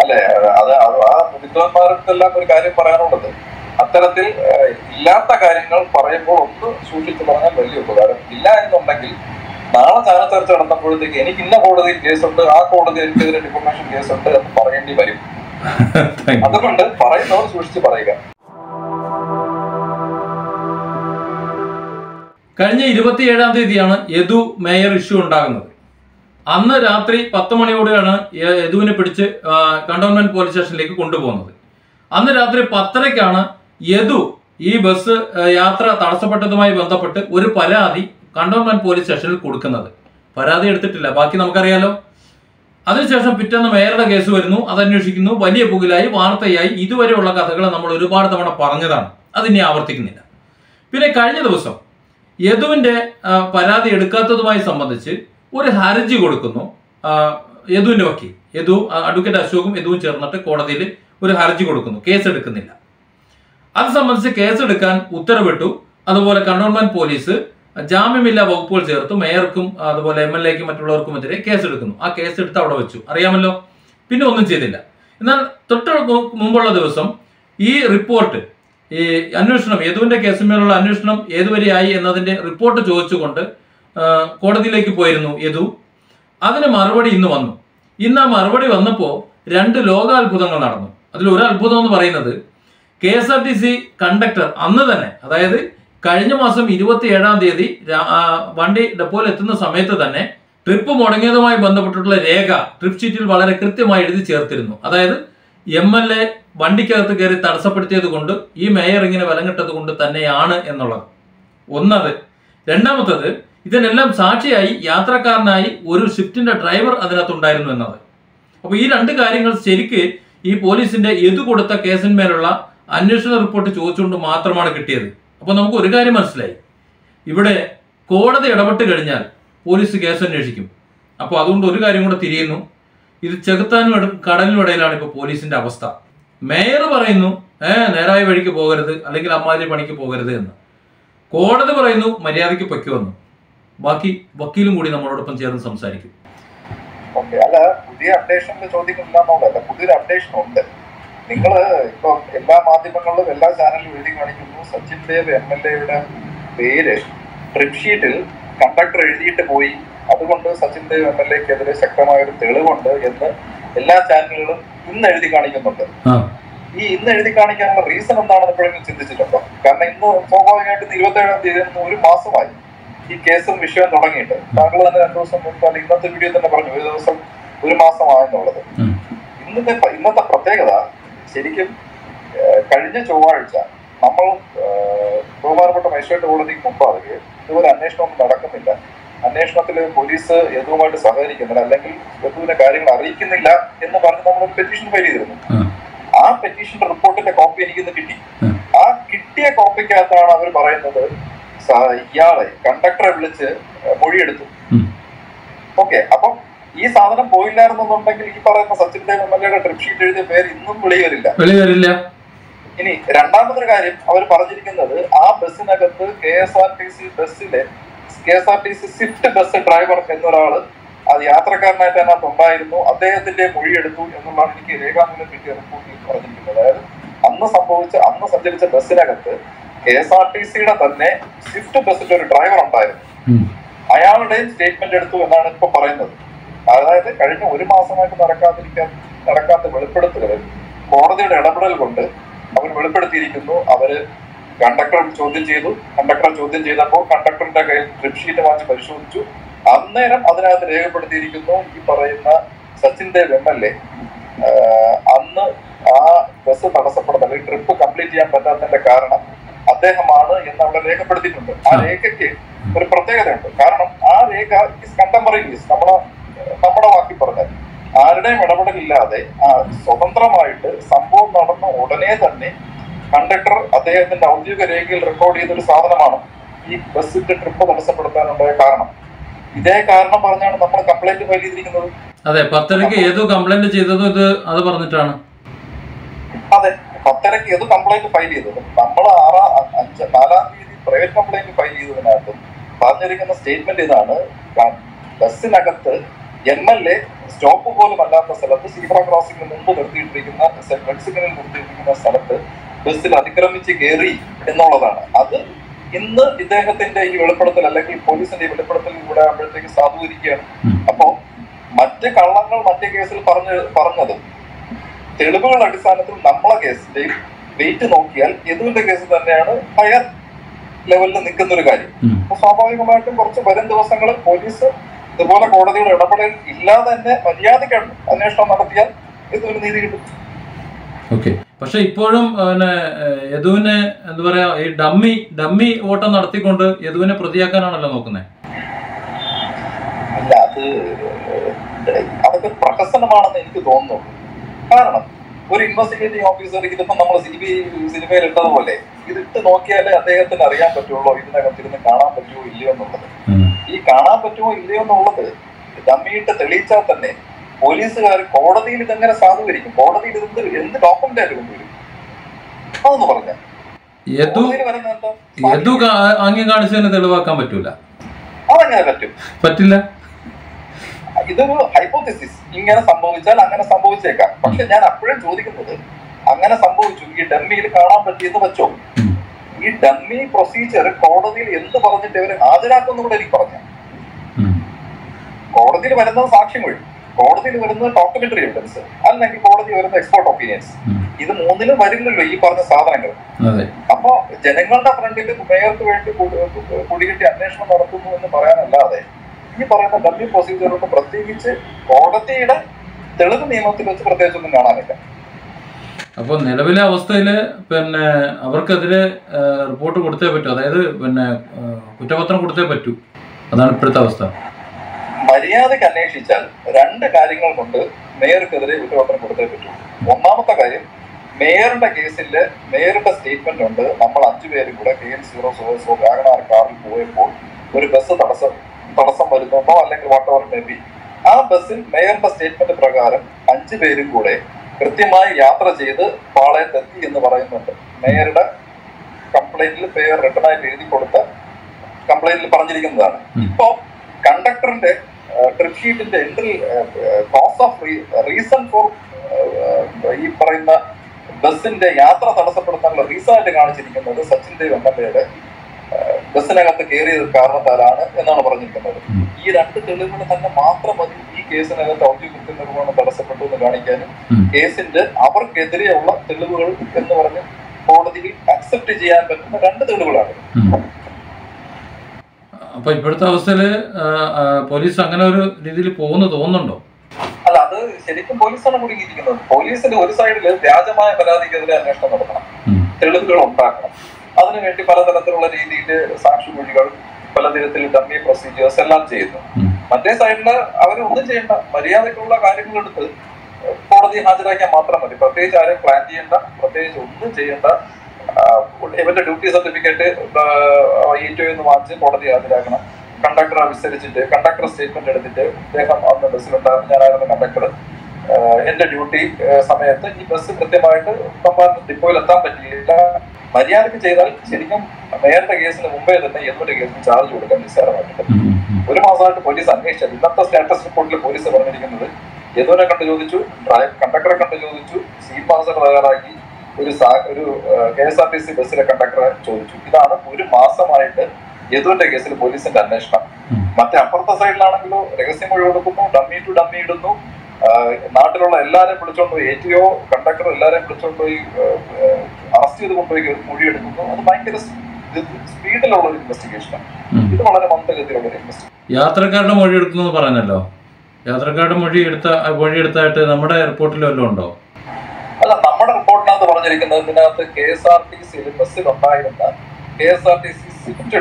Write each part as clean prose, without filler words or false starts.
അല്ലെ? അത് ആ വിദ്വാൻമാർക്കെല്ലാം ഒരു കാര്യം പറയാനുള്ളത്, അത്തരത്തിൽ ഇല്ലാത്ത കാര്യങ്ങൾ പറയുമ്പോൾ ഒന്ന് സൂക്ഷിച്ചു പറഞ്ഞാൽ വലിയ ഉപകാരം. ഇല്ല എന്നുണ്ടെങ്കിൽ നാളെ ചാനൽ ചർച്ച നടത്തുമ്പോഴത്തേക്ക് എനിക്ക് ഇന്ന കോടതിയിൽ കേസുണ്ട്, ആ കോടതി എനിക്കെതിരെ ഡിഫമേഷൻ കേസുണ്ട് എന്ന് പറയേണ്ടി വരും. അതുകൊണ്ട് പറയുന്നവർ സൂക്ഷിച്ച് പറയുക. കഴിഞ്ഞ 27-ാം തീയതിയാണ് യദു മേയർ ഇഷ്യൂ ഉണ്ടാകുന്നത്. അന്ന് രാത്രി 10 മണിയോടെയാണ് യദുവിനെ പിടിച്ച് കണ്ടോൺമെന്റ് പോലീസ് സ്റ്റേഷനിലേക്ക് കൊണ്ടുപോകുന്നത്. അന്ന് രാത്രി 10:30-ക്കാണ് യദു ഈ ബസ് യാത്ര തടസ്സപ്പെട്ടതുമായി ബന്ധപ്പെട്ട് ഒരു പരാതി കണ്ടോൺമെന്റ് പോലീസ് സ്റ്റേഷനിൽ കൊടുക്കുന്നത്. പരാതി എടുത്തിട്ടില്ല, ബാക്കി നമുക്കറിയാലോ. അതിനുശേഷം പിറ്റേന്ന് മേയറുടെ കേസ് വരുന്നു, അത് അന്വേഷിക്കുന്നു, വലിയ പുകിലായി, വാർത്തയായി. ഇതുവരെയുള്ള കഥകൾ നമ്മൾ ഒരുപാട് തവണ പറഞ്ഞതാണ്, അതിനെ ആവർത്തിക്കുന്നില്ല. പിന്നെ കഴിഞ്ഞ ദിവസം യദുവിന്റെ പരാതി എടുക്കാത്തതുമായി സംബന്ധിച്ച് ഒരു ഹർജി കൊടുക്കുന്നു യദുവിന്റെ വക്കീൽ. യദു അഡ്വക്കേറ്റ് അശോകും യദുവും ചേർന്നിട്ട് കോടതിയിൽ ഒരു ഹർജി കൊടുക്കുന്നു, കേസ് എടുക്കുന്നില്ല. അത് സംബന്ധിച്ച് കേസെടുക്കാൻ ഉത്തരവിട്ടു. അതുപോലെ കണ്ടോൺമെന്റ് പോലീസ് ജാമ്യമില്ലാ വകുപ്പുകൾ ചേർത്ത് മേയർക്കും അതുപോലെ MLA-ക്കും മറ്റുള്ളവർക്കുമെതിരെ കേസെടുക്കുന്നു. ആ കേസെടുത്ത് അവിടെ വെച്ചു, അറിയാമല്ലോ. പിന്നെ ഒന്നും ചെയ്തില്ല. എന്നാൽ തൊട്ട് മുമ്പുള്ള ദിവസം ഈ റിപ്പോർട്ട്, ഈ അന്വേഷണം, യദുവിന്റെ കേസിന്മേലുള്ള അന്വേഷണം ഏതുവരെയായി എന്നതിന്റെ റിപ്പോർട്ട് ചോദിച്ചുകൊണ്ട് കോടതിയിലേക്ക് പോയിരുന്നു യദു. അതിന് മറുപടി ഇന്ന് വന്നു. ഇന്ന് ആ മറുപടി വന്നപ്പോൾ 2 ലോകാത്ഭുതങ്ങൾ നടന്നു. അതിൽ ഒരു അത്ഭുതം എന്ന് പറയുന്നത്, KSRTC കണ്ടക്ടർ അന്ന് തന്നെ, അതായത് കഴിഞ്ഞ മാസം 27-ാം തീയതി വണ്ടി ഡെപ്പോയിൽ എത്തുന്ന സമയത്ത് തന്നെ ട്രിപ്പ് മുടങ്ങിയതുമായി ബന്ധപ്പെട്ടിട്ടുള്ള രേഖ ട്രിപ്പ് ഷീറ്റിൽ വളരെ കൃത്യമായി എഴുതി ചേർത്തിരുന്നു. അതായത് MLA വണ്ടിക്കകത്ത് കയറി തടസ്സപ്പെടുത്തിയത് കൊണ്ട്, ഈ മേയർ ഇങ്ങനെ വിലങ്ങിട്ടത് കൊണ്ട് തന്നെയാണ് എന്നുള്ളത് ഒന്നത്. രണ്ടാമത്തത്, ഇതിനെല്ലാം സാക്ഷിയായി യാത്രക്കാരനായി ഒരു ഷിഫ്റ്റിന്റെ ഡ്രൈവർ അതിനകത്തുണ്ടായിരുന്നു എന്നത്. അപ്പൊ ഈ 2 കാര്യങ്ങൾ ശരിക്ക് ഈ പോലീസിന്റെ യദു കൊടുത്ത കേസിന്മേലുള്ള അന്വേഷണ റിപ്പോർട്ട് ചോദിച്ചുകൊണ്ട് മാത്രമാണ് കിട്ടിയത്. അപ്പൊ നമുക്ക് ഒരു കാര്യം മനസ്സിലായി, ഇവിടെ കോടതി ഇടപെട്ട് കഴിഞ്ഞാൽ പോലീസ് കേസ് അന്വേഷിക്കും. അപ്പൊ അതുകൊണ്ട് ഒരു കാര്യം കൂടെ തിരിയുന്നു, ഇത് ചെകുത്താനും കടലിനും ഇടയിലാണ് ഇപ്പൊ പോലീസിന്റെ അവസ്ഥ. മേയർ പറയുന്നു നേരായ വഴിക്ക് പോകരുത്, അല്ലെങ്കിൽ അമ്മാതിരി പണിക്ക് പോകരുത് എന്ന്. കോടതി പറയുന്നു മര്യാദയ്ക്ക് പൊയ്ക്കുവന്നു. ബാക്കി വക്കീലും കൂടി നമ്മളോടൊപ്പം ചേർന്ന് സംസാരിക്കും. അല്ല, പുതിയ അപ്ഡേഷനിൽ ചോദിക്കുന്നില്ല, പുതിയൊരു അപ്ഡേഷൻ ഉണ്ട്. നിങ്ങൾ ഇപ്പൊ എല്ലാ മാധ്യമങ്ങളിലും എല്ലാ ചാനലിലും എഴുതി കാണിക്കുന്നു, സച്ചിൻ ദേവ് MLA-യുടെ പേര് ട്രിപ്പ് ഷീറ്റിൽ കണ്ടക്ടർ എഴുതിയിട്ട് പോയി, അതുകൊണ്ട് സച്ചിൻ ദേവ് MLA-ക്കെതിരെ ശക്തമായ ഒരു തെളിവുണ്ട് എന്ന് എല്ലാ ചാനലുകളും ഇന്ന് എഴുതി കാണിക്കുന്നുണ്ട്. ഈ ഇന്ന് എഴുതി കാണിക്കാനുള്ള റീസൺ എന്താണെന്ന് എപ്പോഴെങ്കിലും ചിന്തിച്ചിട്ടുണ്ടോ? കാരണം ഇന്ന് സ്വാഭാവികമായിട്ട് 27-ാം തീയതി ഒരു മാസമായി ഈ കേസും വിഷയവും തുടങ്ങിയിട്ട്. താങ്കൾ തന്നെ 2 ദിവസം മുൻപ്, അല്ലെങ്കിൽ ഇന്നത്തെ വീഡിയോ തന്നെ പറഞ്ഞു, ഒരു ദിവസം ഒരു മാസമായെന്നുള്ളത്. ഇന്നത്തെ പ്രത്യേകത, ശരിക്കും കഴിഞ്ഞ ചൊവ്വാഴ്ച നമ്മൾ ബഹുമാനപ്പെട്ട മജിസ്ട്രേറ്റ് കോടതിക്ക് മുമ്പാകെ ഇതുപോലെ അന്വേഷണമൊന്നും നടക്കുന്നില്ല, അന്വേഷണത്തിൽ പോലീസ് യദുവുമായിട്ട് സഹകരിക്കുന്നില്ല, അല്ലെങ്കിൽ യദുവിനെ കാര്യങ്ങൾ അറിയിക്കുന്നില്ല എന്ന് പറഞ്ഞ് നമ്മളൊരു പെറ്റീഷൻ ഫയൽ ചെയ്തിരുന്നു. ആ പെറ്റീഷന്റെ റിപ്പോർട്ടിന്റെ കോപ്പി എനിക്കിന്ന് കിട്ടി. ആ കിട്ടിയ കോപ്പിക്കകത്താണ് അവർ പറയുന്നത് ഇയാളെ കണ്ടക്ടറെ വിളിച്ച് മൊഴിയെടുത്തു. ഓക്കെ, അപ്പം ഈ സാധനം പോയില്ലായിരുന്നുണ്ടെങ്കിൽ ഈ പറയുന്ന സച്ചിൻ ദേവ് MLA-യുടെ ട്രിപ്പ് ഷീറ്റ് എഴുതിയ പേര് ഇന്നും വെളിവരില്ല. ഇനി രണ്ടാമതൊരു കാര്യം അവർ പറഞ്ഞിരിക്കുന്നത്, ആ ബസ്സിനകത്ത് KSRTC സ്വിഫ്റ്റ് ബസ് ഡ്രൈവർ എന്നൊരാള് അത് യാത്രക്കാരനായിട്ട് അതിനകത്ത് ഉണ്ടായിരുന്നു, അദ്ദേഹത്തിന്റെ മൊഴിയെടുത്തു എന്നുള്ളതാണ് എനിക്ക് രേഖാമൂലം കിട്ടിയ റിപ്പോർട്ടിൽ പറഞ്ഞിരിക്കുന്നത്. അതായത് അന്ന് സഞ്ചരിച്ച ബസ്സിനകത്ത് KSRTC-യുടെ തന്നെ സ്വിഫ്റ്റ് ബസ്സിന്റെ ഒരു ഡ്രൈവർ ഉണ്ടായിരുന്നു, അയാളുടെയും സ്റ്റേറ്റ്മെന്റ് എടുത്തു എന്നാണ് ഇപ്പൊ പറയുന്നത്. അതായത് കഴിഞ്ഞ ഒരു മാസമായിട്ട് നടക്കാത്ത വെളിപ്പെടുത്തലുകൾ കോടതിയുടെ ഇടപെടൽ കൊണ്ട് അവർ വെളിപ്പെടുത്തിയിരിക്കുന്നു. അവര് കണ്ടക്ടറെ ചോദ്യം ചെയ്തപ്പോൾ കണ്ടക്ടറിന്റെ കയ്യിൽ ട്രിപ്പ് ഷീറ്റ് വാങ്ങി പരിശോധിച്ചു. അന്നേരം അതിനകത്ത് രേഖപ്പെടുത്തിയിരിക്കുന്നു, ഈ പറയുന്ന സച്ചിൻ ദേവ് MLA അന്ന് ആ ബസ് തടസ്സപ്പെടുന്ന, അല്ലെങ്കിൽ ട്രിപ്പ് കംപ്ലീറ്റ് ചെയ്യാൻ പറ്റാത്തതിന്റെ കാരണം അദ്ദേഹമാണ് എന്ന് അവിടെ രേഖപ്പെടുത്തിയിട്ടുണ്ട്. ആ രേഖയ്ക്ക് ഒരു പ്രത്യേകതയുണ്ട്. കാരണം ആ രേഖ കണ്ടംപററി നമ്മുടെ വാക്കി പറഞ്ഞാൽ ആരുടെയും ഇടപെടലില്ലാതെ സ്വതന്ത്രമായിട്ട് സംഭവം നടന്ന ഉടനെ തന്നെ കണ്ടക്ടർ അദ്ദേഹത്തിന്റെ ഔദ്യോഗിക രേഖയിൽ റെക്കോർഡ് ചെയ്തൊരു സാധനമാണ് ഈ ബസ്സിന്റെ ട്രിപ്പ് തടസ്സപ്പെടുത്താനുണ്ടായ കാരണം. ഇതേ കാരണം പറഞ്ഞാണ് നമ്മൾ കംപ്ലൈന്റ് ഫയൽ ചെയ്തിരിക്കുന്നത്. അതെ, 10:30-ക്ക് ഏതോ കംപ്ലൈന്റ് ചെയ്തത് അത് പറഞ്ഞിട്ടാണ്. അതെ, 10:30-ക്ക് ഏതോ കംപ്ലൈന്റ് ഫയൽ ചെയ്തത്. നമ്മൾ 4-ാം തീയതി പ്രൈവറ്റ് കംപ്ലൈന്റ് ഫയൽ ചെയ്തതിനകത്തും പറഞ്ഞിരിക്കുന്ന സ്റ്റേറ്റ്മെന്റ് ഇതാണ്, ബസ്സിനകത്ത് MLA സ്റ്റോപ്പ് പോലും അല്ലാത്ത സ്ഥലത്ത്, സീബ്ര ക്രോസിംഗിന് മുമ്പ് നിർത്തിയിട്ടിരിക്കുന്ന റെഡ് സിഗ്നലിൽ നിർത്തിയിട്ടിരിക്കുന്ന സ്ഥലത്ത് ബസ്സിൽ അതിക്രമിച്ച് കയറി എന്നുള്ളതാണ്. അത് ഇന്ന് ഇദ്ദേഹത്തിന്റെ ഈ വെളിപ്പെടുത്തൽ അല്ലെങ്കിൽ പോലീസിന്റെ ഈ വെളിപ്പെടുത്തലിലൂടെ ആകുമ്പോഴത്തേക്ക് സാധൂകരിക്കുകയാണ്. അപ്പോ മറ്റ് കള്ളങ്ങൾ മറ്റേ കേസിൽ പറഞ്ഞത് തെളിവുകളുടെ അടിസ്ഥാനത്തിൽ നമ്മളെ കേസിന്റെയും വെയിറ്റ് നോക്കിയാൽ യദുവിന്റെ കേസ് തന്നെയാണ് ഹയർ ലെവലിൽ നിൽക്കുന്ന ഒരു കാര്യം. അപ്പൊ സ്വാഭാവികമായിട്ടും കുറച്ച് വരും ദിവസങ്ങളിൽ പോലീസ് ഇതുപോലെ കോടതിയുടെ ഇടപെടൽ ഇല്ലാതെ തന്നെ മര്യാദയ്ക്ക് അന്വേഷണം നടത്തിയാൽ യദുവിന് നീതി കിട്ടും. ഓക്കെ, പക്ഷെ ഇപ്പോഴും യദുവിനെ എന്താ പറയാ, ഈ ഡമ്മി ഓട്ടം നടത്തിക്കൊണ്ട് യദുവിനെ പ്രതിയാക്കാനാണല്ലോ നോക്കുന്നത്. അല്ല, അതൊക്കെ പ്രഹസനമാണെന്ന് എനിക്ക് തോന്നുന്നു. കാരണം ഒരു ഇൻവെസ്റ്റിഗേറ്റിംഗ് ഓഫീസർ ഇതിപ്പോ നമ്മൾ സിനിമയിൽ ഇട്ടതുപോലെ ഇതിട്ട് നോക്കിയാലേ അദ്ദേഹത്തിന് അറിയാൻ പറ്റുള്ളൂ ഇതിനകത്തിരുന്ന് കാണാൻ പറ്റുമോ ഇല്ലയോ എന്നുള്ളത്. ഈ കാണാൻ പറ്റുമോ ഇല്ലയോ എന്നുള്ളത് ഡമ്മിയിട്ട് തെളിയിച്ചാൽ തന്നെ പോലീസുകാർ കോടതിയിൽ ഇതെങ്ങനെ സാധൂകരിക്കും? കോടതിയിൽ എന്ത് ഡോക്യുമെന്റ് ആയിട്ട് കൊണ്ടുവരും? അതൊന്ന് പറഞ്ഞ ആംഗ്യം കാണിച്ചതിന് തെളിവാക്കാൻ പറ്റൂല. അതെങ്ങനെ പറ്റും? പറ്റില്ല. ഇതൊരു ഹൈപ്പോത്തിസിസ്. ഇങ്ങനെ സംഭവിച്ചാൽ അങ്ങനെ സംഭവിച്ചേക്കാം. പക്ഷെ ഞാൻ അപ്പോഴും ചോദിക്കുന്നത്, അങ്ങനെ സംഭവിച്ചു, ഈ ഡമ്മിയിൽ കാണാൻ പറ്റിയെന്ന് വെച്ചോ, ഈ ഡമ്മി പ്രൊസീജിയർ കോടതിയിൽ എന്ത് പറഞ്ഞിട്ട് ഇവര് ഹാജരാക്കുമെന്ന് കൂടെ എനിക്ക് പറഞ്ഞു. കോടതിയിൽ വരുന്നത് സാക്ഷിമൊഴി, കോടതിയിൽ വരുന്നത് ഡോക്യുമെന്ററി എവിഡൻസ്, അല്ലെങ്കിൽ കോടതി വരുന്ന എക്സ്പേർട്ട് ഒപ്പീനിയൻസ്. ഇത് മൂന്നിലും വരില്ലല്ലോ ഈ പറഞ്ഞ സാധനങ്ങൾ. അപ്പൊ ജനങ്ങളുടെ ഫ്രണ്ടിൽ മേയർക്ക് വേണ്ടി കുടികെട്ടി അന്വേഷണം നടത്തുന്നു എന്ന് പറയാനല്ലാതെ ഈ പറയുന്ന ഡമ്മി പ്രൊസീജിയറൊന്നും പ്രത്യേകിച്ച് കോടതിയുടെ തെളിവ് നിയമത്തിൽ വെച്ച് പ്രത്യേകിച്ചൊന്നും കാണാനില്ല. അപ്പോൾ നിലവിലെ അവസ്ഥയിൽ പിന്നെ അവർക്കെതിരെ റിപ്പോർട്ട് കൊടുത്തേ പറ്റൂ, അതായത് പിന്നെ കുറ്റപത്രം കൊടുത്തേ പറ്റൂ. അതാണ് ഇപ്പോഴത്തെ അവസ്ഥ. മര്യാദയ്ക്ക് അന്വേഷിച്ചാൽ രണ്ട് കാര്യങ്ങൾ കൊണ്ട് മേയർക്കെതിരെ കുറ്റപത്രം കൊടുത്തേ പറ്റൂ. ഒന്നാമത്തെ കാര്യം, മേയറുടെ കേസില് മേയറുടെ സ്റ്റേറ്റ്മെന്റ് ഉണ്ട്. നമ്മൾ 5 പേരും കൂടെ KN0 വാഗണാർ കാറിൽ പോയപ്പോൾ ഒരു ബസ് തടസ്സം വരുന്നുണ്ടോ അല്ലെങ്കിൽ വാട്ട് എവർ മേ ബി, ആ ബസ്സിൽ മേയറുടെ സ്റ്റേറ്റ്മെന്റ് പ്രകാരം 5 പേരും കൂടെ കൃത്യമായി യാത്ര ചെയ്ത് പാളയത്തെത്തി എന്ന് പറയുന്നുണ്ട്. മേയറുടെ കംപ്ലൈന്റിൽ മേയർ റിട്ടേണായിട്ട് എഴുതി കൊടുത്ത കംപ്ലൈന്റിൽ പറഞ്ഞിരിക്കുന്നതാണ്. ഇപ്പോ കണ്ടക്ടറിന്റെ ട്രിപ്പ് ഷീറ്റിന്റെ entry cause of reason for ഈ പറയുന്ന ബസ്സിന്റെ യാത്ര തടസ്സപ്പെടുത്താനുള്ള റീസൺ ആയിട്ട് കാണിച്ചിരിക്കുന്നത് സച്ചിൻ ദേവ് MLA ബസ്സിനകത്ത് കയറിയത് കാരണത്താലാണ് എന്നാണ് പറഞ്ഞിരിക്കുന്നത്. ഈ 2 തെളിവുകൾ തന്നെ മാത്രം മതി ഈ കേസിനകത്ത് ഔദ്യോഗിക കൃത്യനിർവഹണം തടസ്സപ്പെട്ടു എന്ന് കാണിക്കാനും കേസിന്റെ അവർക്കെതിരെയുള്ള തെളിവുകൾ എന്ന് പറഞ്ഞ് കോടതിയിൽ അക്സെപ്റ്റ് ചെയ്യാൻ പറ്റുന്ന 2 തെളിവുകളാണ്. അപ്പൊ ഇപ്പോഴത്തെ അവസ്ഥയില് പോലീസ് അങ്ങനെ ഒരു രീതിയിൽ പോകുന്നു തോന്നുന്നുണ്ടോ? അല്ല, അത് ശരിക്കും പോലീസാണ് കുടുങ്ങിയിരിക്കുന്നത്. പോലീസിന്റെ ഒരു സൈഡില് വ്യാജമായ പരാതിക്കെതിരെ അന്വേഷണം നടത്തണം, തെളിവുകൾ ഉണ്ടാക്കണം. അതിനുവേണ്ടി പലതരത്തിലുള്ള രീതിയിൽ സാക്ഷിമൊഴികൾ, പലതരത്തിൽ ഡമ്മി പ്രൊസീജിയേഴ്സ് എല്ലാം ചെയ്യുന്നു. മറ്റേ സൈഡില് അവരൊന്നും ചെയ്യേണ്ട, മര്യാദക്കുള്ള കാര്യങ്ങൾ എടുത്ത് കോടതി ഹാജരാക്കാൻ മാത്രം മതി. പ്രത്യേകിച്ച് ആരെയും പ്ലാൻ ചെയ്യേണ്ട, പ്രത്യേകിച്ച് ഒന്നും ചെയ്യേണ്ട. ഇവന്റെ ഡ്യൂട്ടി സർട്ടിഫിക്കറ്റ് E2 എന്ന് വാങ്ങിച്ച് കോടതി ഹാജരാക്കണം. കണ്ടക്ടറെ വിസ്തരിച്ചിട്ട് കണ്ടക്ടർ സ്റ്റേറ്റ്മെന്റ് എടുത്തിട്ട് അദ്ദേഹം അന്ന് ബസ്സിലുണ്ടായിരുന്നു, ഞാനായിരുന്നു കണ്ടക്ടർ, എന്റെ ഡ്യൂട്ടി സമയത്ത് ഈ ബസ് കൃത്യമായിട്ട് കമ്പാർട്ട്മെന്റ് ഡിപ്പോയിൽ എത്താൻ പറ്റിയില്ല. മര്യാദക്ക് ചെയ്താൽ ശരിക്കും മേയറുടെ കേസിന് മുമ്പേ തന്നെ യദുവിന്റെ കേസിന് ചാർജ് കൊടുക്കാൻ നിസ്സാരമായിട്ടുണ്ട്. 1 മാസമായിട്ട് പോലീസ് അന്വേഷിച്ചത്. ഇന്നത്തെ സ്റ്റാറ്റസ് റിപ്പോർട്ടിൽ പോലീസ് പറഞ്ഞിരിക്കുന്നത് യദുവിനെ കണ്ട് ചോദിച്ചു, കണ്ടക്ടറെ കണ്ട് ചോദിച്ചു, സീറ്റ് പാസർ തയ്യാറാക്കി, ഒരു KSRTC ബസ്സിലെ കണ്ടക്ടറെ ചോദിച്ചു. ഇതാണ് 1 മാസമായിട്ട് യദുവിന്റെ കേസിൽ പോലീസിന്റെ അന്വേഷണം. മറ്റേ അപ്പുറത്തെ സൈഡിലാണെങ്കിലോ രഹസ്യമൊഴി കൊടുക്കുന്നു, ഡമ്മി ടു ഡമ്മി ഇടുന്നു, നാട്ടിലുള്ള എല്ലാരെയും വിളിച്ചോണ്ടുപോയി ATO കണ്ടക്ടർ എല്ലാരെയും വിളിച്ചോണ്ടുപോയി അറസ്റ്റ് ചെയ്ത് കൊണ്ടുപോയി മൊഴിയെടുക്കുന്നു. അത് ഭയങ്കര സ്പീഡിലുള്ള ഒരു ഇൻവെസ്റ്റിഗേഷനാണ്. ഇത് വളരെ മന്ദഗതിയിലുള്ള ഒരു ഇൻവെസ്റ്റിഗേഷൻ. യാത്രക്കാരുടെ മൊഴി എടുക്കുന്നു പറഞ്ഞല്ലോ, യാത്രക്കാരുടെ മൊഴിയെടുത്തായിട്ട് നമ്മുടെ റിപ്പോർട്ടിൽ വല്ലതും ഉണ്ടോ? അല്ല, നമ്മുടെ റിപ്പോർട്ടിനകത്ത് പറഞ്ഞിരിക്കുന്നത് ഇതിനകത്ത് KSRTC ബസ്സിലുണ്ടായിരുന്ന KSRTC സ്വിഫ്റ്റ്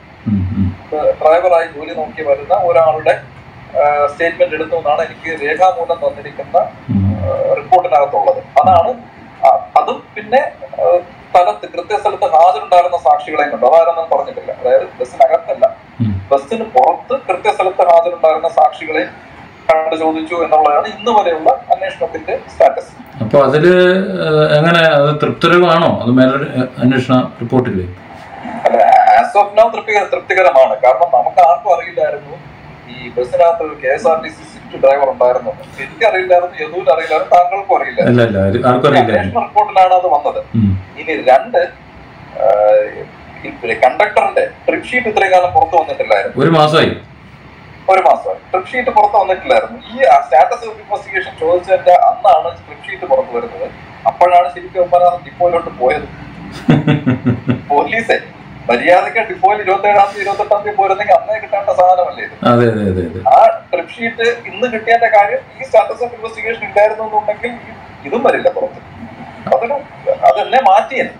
ഡ്രൈവറായി ജോലി നോക്കി വരുന്ന ഒരാളുടെ സ്റ്റേറ്റ്മെന്റ് എടുത്തു എന്നാണ് എനിക്ക് രേഖാമൂലം തന്നിരിക്കുന്ന റിപ്പോർട്ടിനകത്തുള്ളത്. അതാണ് അതും പിന്നെ കൃത്യസ്ഥലത്ത് ഹാജരുണ്ടായിരുന്ന സാക്ഷികളെയും കണ്ടു. അതാരെന്നും പറഞ്ഞിട്ടില്ല. അതായത് ബസ്സിനകത്തല്ല, ബസ്സിന് പുറത്ത് കൃത്യസ്ഥലത്ത് ഹാജരുണ്ടായിരുന്ന സാക്ഷികളെ കണ്ട് ചോദിച്ചു എന്നുള്ളതാണ് ഇന്ന് വരെയുള്ള അന്വേഷണത്തിന്റെ സ്റ്റാറ്റസ്. അപ്പൊ അതില് എങ്ങനെ അത് തൃപ്തികരമാണോ? അത് മേലെ അന്വേഷണ റിപ്പോർട്ടില്ലേ? അല്ല, ആസ് ഓഫ് നൗ തൃപ്തികരമാണ്. കാരണം നമുക്ക് ആർക്കും അറിയില്ലായിരുന്നു ഈ ബസ്സിനകത്ത് KSRTC സ്വിഫ്റ്റ് ഡ്രൈവർ ഉണ്ടായിരുന്നു. എനിക്കറിയില്ലായിരുന്നു, യദുവിന് അറിയില്ലായിരുന്നു, താങ്കൾക്കും അറിയില്ല. അന്വേഷണ റിപ്പോർട്ടിലാണ് അത് വന്നത്. ഇനി 2, കണ്ടക്ടറിന്റെ ട്രിപ്പ് ഷീറ്റ് ഇത്രയും കാലം പുറത്തു വന്നിട്ടില്ലായിരുന്നു. ഒരു മാസമായി ട്രിപ്പ് ഷീറ്റ് പുറത്ത് വന്നിട്ടില്ലായിരുന്നു. ഈ സ്റ്റാറ്റസ് ഓഫ് ഇൻവെസ്റ്റിഗേഷൻ ചോദിച്ചതിന്റെ അന്നാണ് ട്രിപ്പ് ഷീറ്റ് പുറത്തു വരുന്നത്. അപ്പോഴാണ് ശരിക്കും ഡിപ്പോയിലോട്ട് പോയത്. പോലീസെ മര്യാദക്ക് ഡിപ്പോയിൽ 27-ാം തീയതി 28-ാം തീയതി പോയിരുന്നെങ്കിൽ അന്നേ കിട്ടേണ്ട സാധനമല്ലേ ഇത്. ആ ട്രിപ്പ് ഷീറ്റ് ഇന്ന് കിട്ടിയതിന്റെ കാര്യം ഈ സ്റ്റാറ്റസ് ഓഫ് ഇൻവെസ്റ്റിഗേഷൻ ഇല്ലായിരുന്നു എന്നുണ്ടെങ്കിൽ ഇതും വരില്ല പുറത്ത്. അതെന്നെ മാറ്റിയത്.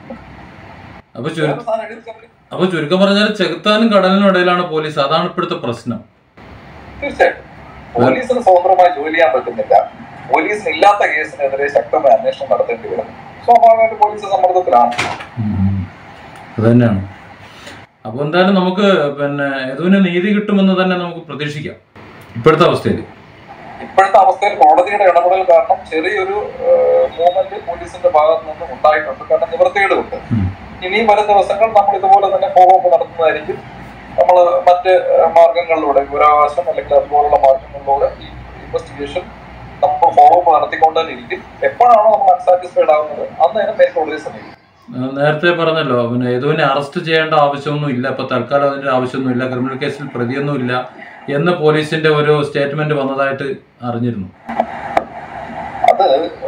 അപ്പൊ ചുരുക്കം പറഞ്ഞാൽ ചെകുത്താനും കടലിനും ഇടയിലാണ് പോലീസ്. അതാണ് ഇപ്പോഴത്തെ പ്രശ്നം. തീർച്ചയായിട്ടും പോലീസിന് സ്വതന്ത്രമായി ജോലി ചെയ്യാൻ പറ്റുന്നില്ല. പോലീസിന് ഇല്ലാത്ത കേസിനെതിരെ ശക്തമായ അന്വേഷണം നടത്തേണ്ടി വരുന്നു. സ്വാഭാവികമായിട്ട് പോലീസ് സമ്മർദ്ദത്തിലാണ്. അത് തന്നെയാണ്. അപ്പൊ എന്തായാലും നമുക്ക് യദുവിന് നീതി കിട്ടുമെന്ന് തന്നെ നമുക്ക് പ്രതീക്ഷിക്കാം. ഇപ്പോഴത്തെ അവസ്ഥയിൽ കോടതിയുടെ ഇടപെടൽ കാരണം ചെറിയൊരു മൂവ്മെന്റ് പോലീസിന്റെ ഭാഗത്ത് നിന്ന് ഉണ്ടായിട്ടുണ്ട്. കാരണം നിവൃത്തികേടുണ്ട്. ഇനിയും വരും ദിവസങ്ങൾ നമ്മൾ ഇതുപോലെ തന്നെ ഫോളോ അപ്പ് നടത്തുന്നതായിരിക്കും. നമ്മൾ മറ്റ് മാർഗങ്ങളിലൂടെ വിവരാവകാശം അല്ലെങ്കിൽ അതുപോലുള്ള മാർഗങ്ങളിലൂടെ ഈ ഇൻവെസ്റ്റിഗേഷൻ നമ്മൾ ഫോളോ അപ്പ് നടത്തിക്കൊണ്ട് തന്നെ ഇരിക്കും. എപ്പോഴാണോ നമ്മൾ അൺസാറ്റിസ്ഫൈഡ് ആകുന്നത് അന്ന് തന്നെ മേൽക്കോടതിയെ സമീപിക്കും. നേരത്തെ പറഞ്ഞല്ലോ, യദുവിനെ അറസ്റ്റ് ചെയ്യേണ്ട ആവശ്യമൊന്നും ഇല്ല, ഇപ്പൊ തൽക്കാലം അതിന്റെ ആവശ്യമൊന്നും ഇല്ല, ക്രിമിനൽ കേസിൽ പ്രതിയൊന്നും ഇല്ല എന്ന് പോലീസിന്റെ ഒരു സ്റ്റേറ്റ്മെന്റ് വന്നതായിട്ട് അറിഞ്ഞിരുന്നു. അത്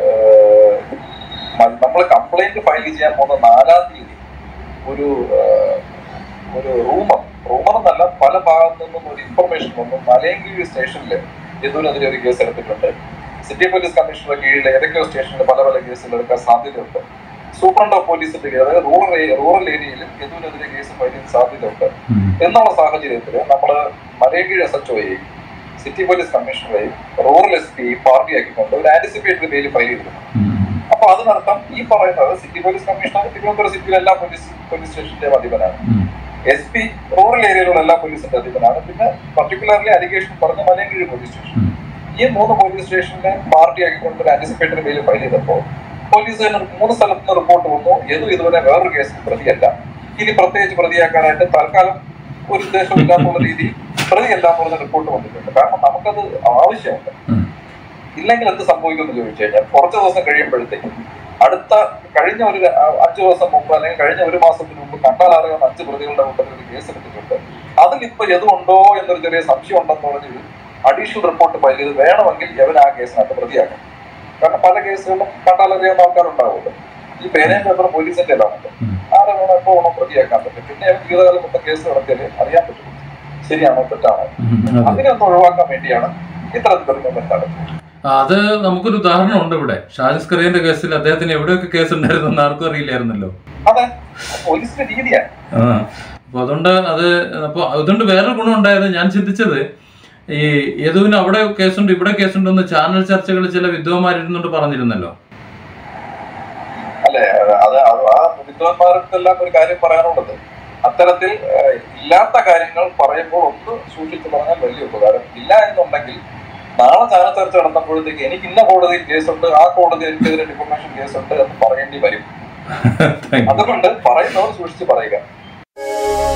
നമ്മൾ കംപ്ലൈന്റ് ഫയൽ ചെയ്യാൻ പോകുന്ന 4-ാം തീയതി ഒരു റൂമർ എന്നല്ല, പല ഭാഗത്തു നിന്നും ഒരു ഇൻഫർമേഷൻ വന്നു. മലയങ്കിഴി സ്റ്റേഷനിൽ യദുവിനെതിരെ ഒരു കേസ് എടുത്തിട്ടുണ്ട്. സിറ്റി പോലീസ് കമ്മീഷണറുടെ കീഴിൽ ഏതൊക്കെയോ സ്റ്റേഷനിൽ പല കേസുകൾ എടുക്കാൻ സാധ്യതയുണ്ട്. സൂപ്രണ്ട് ഓഫ് പോലീസിന്റെ അതായത് റൂറൽ ഏരിയയിൽ യദുവിനെതിരെ കേസ് ഫയൽ ചെയ്യാൻ സാധ്യതയുണ്ട് എന്നുള്ള സാഹചര്യത്തിൽ നമ്മൾ മലയങ്കിഴി SHOയെയും സിറ്റി പോലീസ് കമ്മീഷണറെയും റൂറൽ SP പാർട്ടിയാക്കിക്കൊണ്ട് ഒരു ആന്റിസിപ്പേറ്ററി ബെയിൽ ഫയൽ ചെയ്തിരുന്നു. അപ്പൊ അതിനർത്ഥം ഈ പറയുന്നത് സിറ്റി പോലീസ് കമ്മീഷണർ തിരുവനന്തപുരം സിറ്റിയിലെ എല്ലാ പോലീസ് സ്റ്റേഷന്റെയും അധിപനാണ്. SP റൂറൽ ഏരിയയിലുള്ള എല്ലാ പോലീസിന്റെ അധിപനാണ്. പിന്നെ പർട്ടിക്കുലർലി അലിഗേഷൻ പറഞ്ഞ മലയങ്കിഴി പോലീസ് സ്റ്റേഷൻ. ഈ 3 പോലീസ് സ്റ്റേഷനിലെ പാർട്ടിയാക്കിക്കൊണ്ട് ഒരു ആന്റിസിപ്പേറ്ററി ബെയിൽ ഫയൽ ചെയ്തപ്പോൾ പോലീസിന് 3 സ്ഥലത്ത് നിന്ന് റിപ്പോർട്ട് വന്നു. ഇതുവരെ വേറൊരു കേസിൽ പ്രതിയല്ല, ഇനി പ്രത്യേകിച്ച് പ്രതിയാക്കാനായിട്ട് തൽക്കാലം ഒരു ഉദ്ദേശമില്ലാത്തുള്ള രീതിയിൽ പ്രതിയല്ല എന്നുള്ള റിപ്പോർട്ട് വന്നിട്ടുണ്ട്. കാരണം നമുക്കത് ആവശ്യമുണ്ട്. ഇല്ലെങ്കിൽ എന്ത് സംഭവിക്കുമെന്ന് ചോദിച്ചു കഴിഞ്ഞാൽ കുറച്ച് ദിവസം കഴിയുമ്പോഴത്തേക്കും കഴിഞ്ഞ ഒരു 5 ദിവസം മുമ്പ് അല്ലെങ്കിൽ കഴിഞ്ഞ ഒരു മാസത്തിന് മുമ്പ് കണ്ടാലറിയാവുന്ന 5 പ്രതികളുടെ കൂട്ടത്തിൽ ഒരു കേസ് എടുത്തിട്ടുണ്ട്. അതിലിപ്പോ യദുണ്ടോ എന്നൊരു ചെറിയ സംശയം ഉണ്ടെന്ന് പറഞ്ഞൊരു അഡീഷണൽ റിപ്പോർട്ട് ഫയൽ ചെയ്ത് വേണമെങ്കിൽ യവൻ ആ കേസിനകത്ത് പ്രതിയാക്കാം. കാരണം പല കേസുകളിലും കണ്ടാലറിയാവുന്ന ആൾക്കാരുണ്ടാവുമല്ലോ. ഈ പേനയും പേപ്പറും പോലീസിന്റെ എല്ലാമുണ്ട്. ആരെ വേണം എപ്പോ വേണം പ്രതിയാക്കാൻ പറ്റും. പിന്നെ അവൻ ജീവിതകാലം മൊത്തം കേസ് നടത്തിയാലേ അറിയാൻ പറ്റും ശരിയാണോ തെറ്റാണോ. അതിനൊന്ന് ഒഴിവാക്കാൻ വേണ്ടിയാണ് ഇത്തരത്തിലൊരു മൂവ്മെന്റ് നടത്തുന്നത്. അത് നമുക്കൊരു ഉദാഹരണം ഉണ്ട് ഇവിടെ. ഷാജിസ് കറിയന്റെ കേസിൽ അദ്ദേഹത്തിന് എവിടെയൊക്കെ കേസ് ഉണ്ടായിരുന്നെന്ന് ആർക്കും അറിയില്ലായിരുന്നല്ലോ. അതെ, പോലീസിന്റെ രീതിയാണ്. അപ്പൊ അതുകൊണ്ട് വേറൊരു ഗുണം ഉണ്ടായത് ഞാൻ ചിന്തിച്ചത്, ഈ യദുവിന് അവിടെ കേസുണ്ട് ഇവിടെ കേസുണ്ടെന്ന് ചാനൽ ചർച്ചകൾ ചില വിദ്വാന്മാരിരുന്നുകൊണ്ട് പറഞ്ഞിരുന്നല്ലോ. അല്ലെ, അത് ആ വിദ്വാന്മാർക്കെല്ലാം ഒരു കാര്യം പറയാനുള്ളത്, അത്തരത്തിൽ ഇല്ലാത്ത കാര്യങ്ങൾ പറയുമ്പോൾ ഒന്ന് സൂക്ഷിച്ച് പറഞ്ഞാൽ വലിയ ഉപകാരം. ഇല്ല എന്നുണ്ടെങ്കിൽ നാളെ ചാനൽ ചർച്ച നടന്നപ്പോഴത്തേക്ക് എനിക്ക് ഇന്ന കോടതിയിൽ കേസുണ്ട്, ആ കോടതി എനിക്കെതിരെ ഡിഫമേഷൻ കേസുണ്ട് എന്ന് പറയേണ്ടി വരും. അതുകൊണ്ട് പറയുന്നവർ സൂക്ഷിച്ച് പറയുക.